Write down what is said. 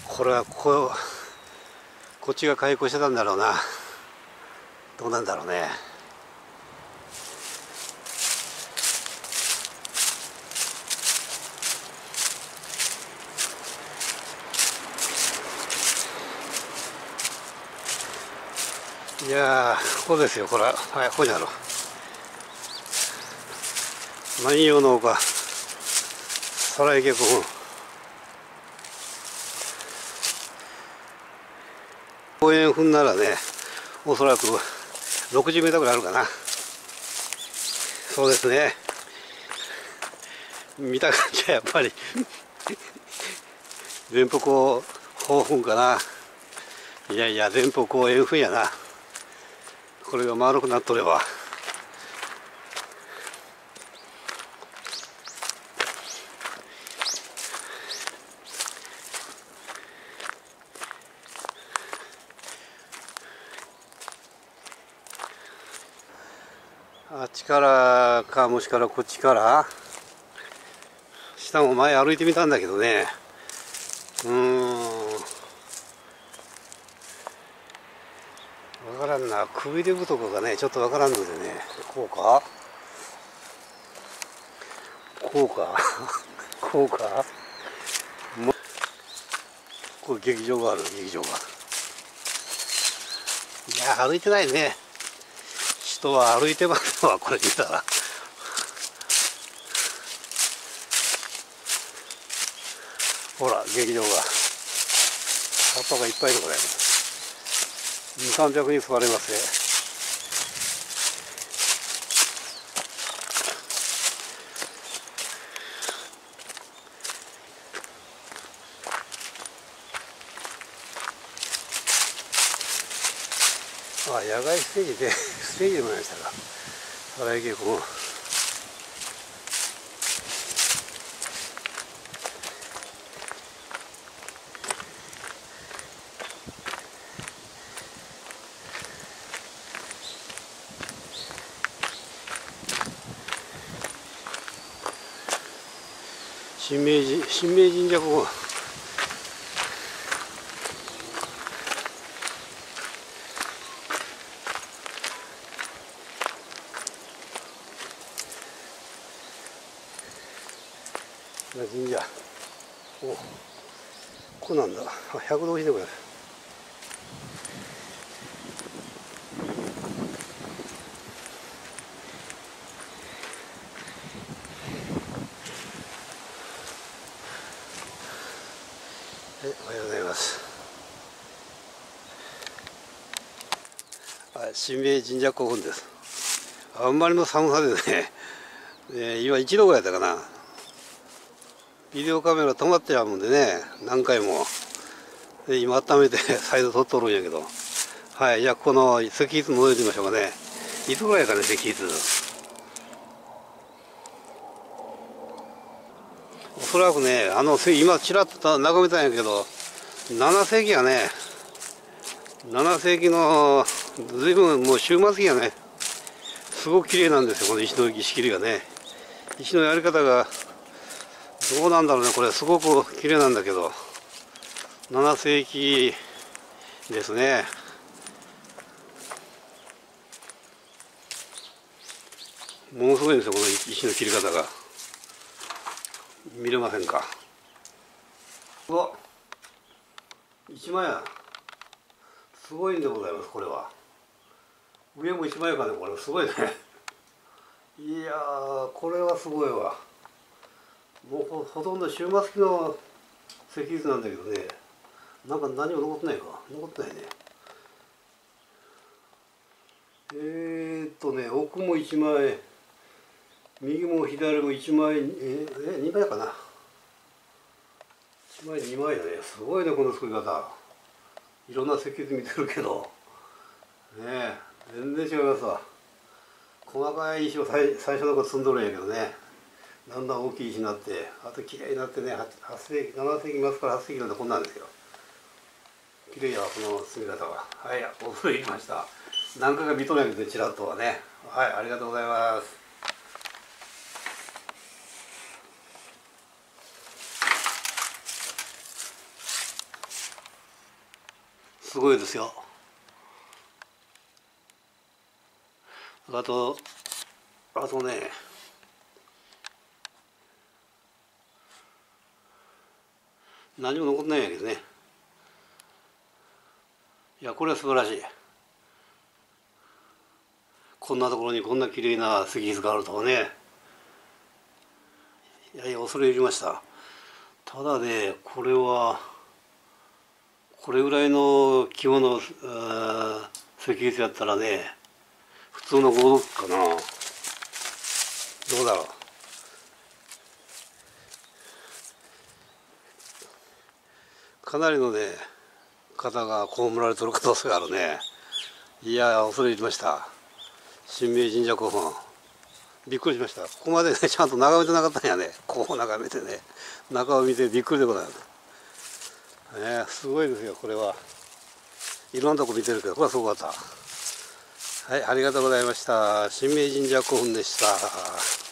これはこっちが開口してたんだろうな。どうなんだろうね。いやー、ここですよ。これは、はい、ここにある万葉の丘皿池古墳。公園踏んならね、おそらく60メートルぐらいあるかな。そうですね。見た感じはやっぱり前方後方墳かな。いやいや、前方後円墳やな。これが丸くなっとれば。あっちからか、もしからこっちから下も前歩いてみたんだけどね、わからんな。くびれ太くがね、ちょっとわからんのでね。こうかこうかこうかこう劇場がある、劇場が。いや、歩いてないね。人は歩いてますわ、これ見たら。ほら、劇場が。葉っぱがいっぱいでございます。2、300人座れますね。あ、野外ステージで、ステージでもないでしたか。皿池古墳。神明神社古墳。神社。お、ここなんだ。あ、百道秀子や。おはようございます。はい、神明神社古墳です。あんまりの寒さでね、今1度ぐらいだったかな。ビデオカメラ止まっちゃうもんでね、何回も。で、今温めて再度撮っとるんやけど。はい、じゃあこの石碑覗いてみましょうかね。いつぐらいかね、石碑。おそらくね、今ちらっと眺めたんやけど、7世紀やね。7世紀の、ずいぶんもう終末期やね。すごく綺麗なんですよ、この石の石切りがね。石のやり方が、どうなんだろうね、これすごく綺麗なんだけど。7世紀ですね。ものすごいんですよ、この石の切り方が。見れませんか。うわ、一枚や。すごいんでございます、これは。上も一枚かね、これすごいね。いやー、これはすごいわ。もうほとんど終末期の石碑なんだけどね、なんか何も残ってないか。残ってないね。奥も一枚、右も左も一枚、2枚かな。1枚2枚だね。すごいね、この作り方。いろんな石碑見てるけど。ねえ、全然違いますわ。細かい石を最初の頃積んどるんやけどね。だんだん大きい石になって、あと綺麗になってね、8世紀、7世紀末から8世紀なんてこんなんですよ。綺麗やわ、この積み方は。はい、お風呂行きました。何回か見とるんやけど、ちらっとはね。はい、ありがとうございます。 すごいですよ。あとね、何も残ってないんやけどね。いや、これは素晴らしい。こんなところにこんな綺麗な石碑があるとはね。いやいや、恐れ入りました。ただね、これはこれぐらいの規模の石碑やったらね、普通の豪族かな。どうだろう。かなりのね方が葬られてる可能性があるね。いや恐れ入りました。神明神社古墳、びっくりしました。ここまでねちゃんと眺めてなかったんやね。こう眺めてね、中を見てびっくりでございますね。すごいですよ。これはいろんなとこ見てるけど、これはすごかった。はい、ありがとうございました。神明神社古墳でした。